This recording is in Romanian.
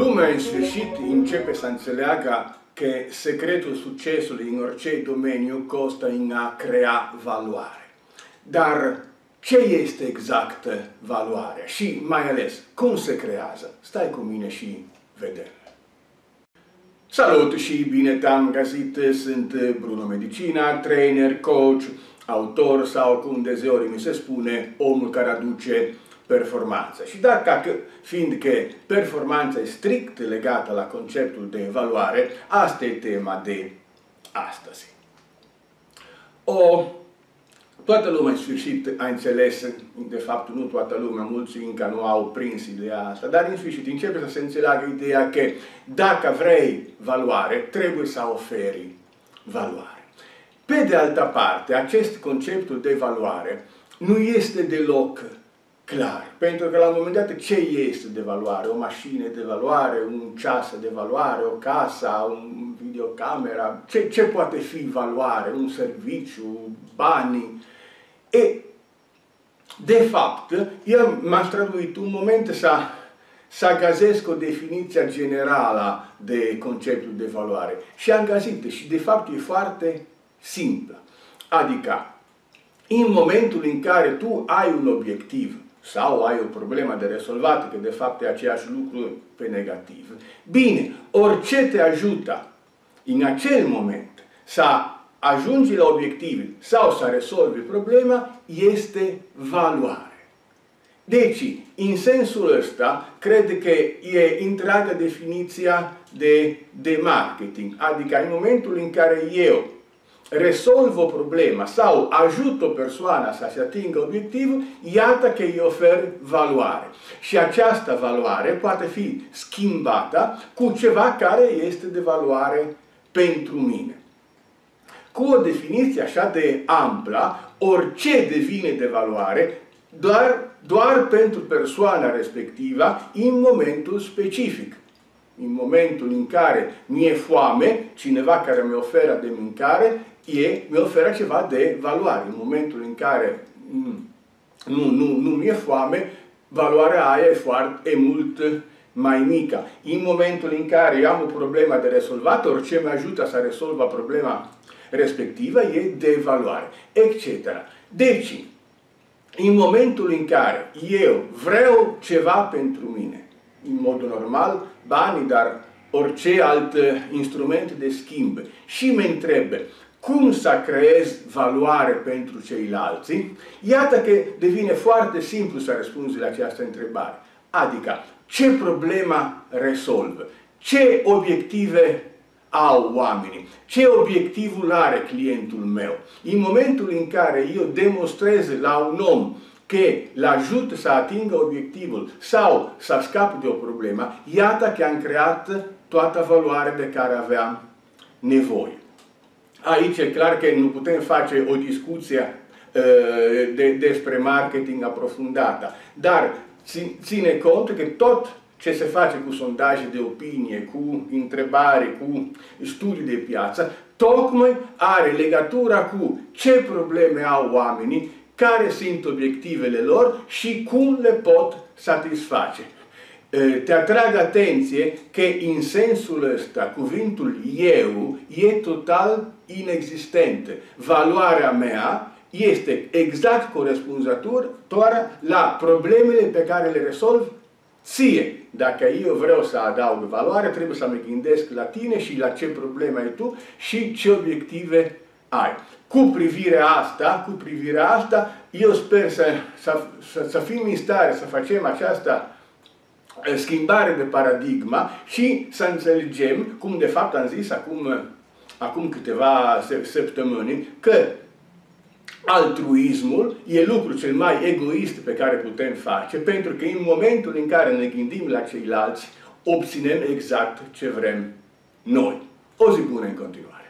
Lumea în sfârșit începe să înțeleagă că secretul succesului în orice domeniu constă în a crea valoare. Dar ce este exact valoarea și mai ales cum se creează? Stai cu mine și vedem. Salut și bine te-am găsit, sunt Bruno Medicina, trainer, coach, autor sau cum deseori mi se spune, omul care aduce performanță. Și fiindcă performanța e strict legată la conceptul de valoare, asta e tema de astăzi. Toată lumea în sfârșit a înțeles, de fapt nu toată lumea, mulți încă nu au prins ideea asta, dar în sfârșit începe să se înțeleagă ideea că dacă vrei valoare, trebuie să oferi valoare. Pe de altă parte, acest conceptul de valoare nu este deloc clar, pentru că la un moment dat ce este de valoare? O mașină de valoare, un ceas de valoare, o casă, un videocamera, ce poate fi valoare? Un serviciu, banii? De fapt, eu m-am străduit un moment să găsesc o definiție generală de conceptul de valoare și am găsit și de fapt e foarte simplă. Adică, în momentul în care tu ai un obiectiv sau ai o problemă de rezolvat, că de fapt e aceeași lucru pe negativ, bine, orice te ajută în acel moment să ajungi la obiectiv sau să rezolvi problema, este valoare. Deci, în sensul ăsta, cred că e întreaga definiția de marketing. Adică, în momentul în care eu rezolv o problemă sau ajut o persoană să-și atingă obiectivul, iată că îi ofer valoare. Și această valoare poate fi schimbată cu ceva care este de valoare pentru mine. Cu o definiție așa de amplă, orice devine de valoare doar pentru persoana respectivă în momentul specific. În momentul în care mi-e foame, cineva care mi oferă de mâncare, mi oferă ceva de valoare. În momentul în care nu mi-e foame, valoarea aia e mult mai mică. În momentul în care eu am o problemă de rezolvat, orice mă ajută să rezolvă problema respectivă e de valoare, etc. Deci, în momentul în care eu vreau ceva pentru mine, în modul normal, banii, dar orice alt instrument de schimb, și mă întreb cum să creez valoare pentru ceilalți, iată că devine foarte simplu să răspunzi la această întrebare. Adică, ce problemă rezolvă? Ce obiective au oamenii? Ce obiectivul are clientul meu? În momentul în care eu demonstrez la un om că l-ajut să atingă obiectivul sau să scape de o problemă, iată că am creat toată valoarea de care aveam nevoie. Aici e clar că nu putem face o discuție despre marketing aprofundată, dar ține cont că tot ce se face cu sondaje de opinie, cu întrebare, cu studii de piață, tocmai are legătura cu ce probleme au oamenii, care sunt obiectivele lor și cum le pot satisface. Te atrag atenție că în sensul ăsta cuvântul eu e total inexistent. Valoarea mea este exact corespunzătoare la problemele pe care le rezolv ție. Dacă eu vreau să adaug valoare, trebuie să mă gândesc la tine și la ce probleme ai tu și ce obiective ai. Cu privirea asta, eu sper să fim în stare să facem această schimbare de paradigma și să înțelegem, cum de fapt am zis acum câteva săptămâni, că altruismul e lucrul cel mai egoist pe care putem face, pentru că în momentul în care ne gândim la ceilalți, obținem exact ce vrem noi. O zi bună în continuare!